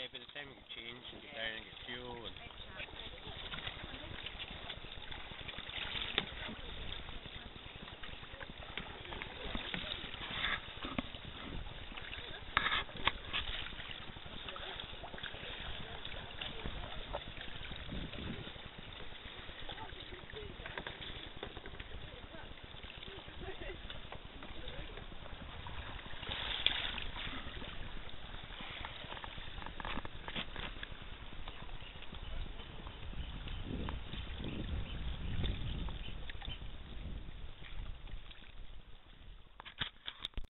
by the time you get changed and get down and get fuel and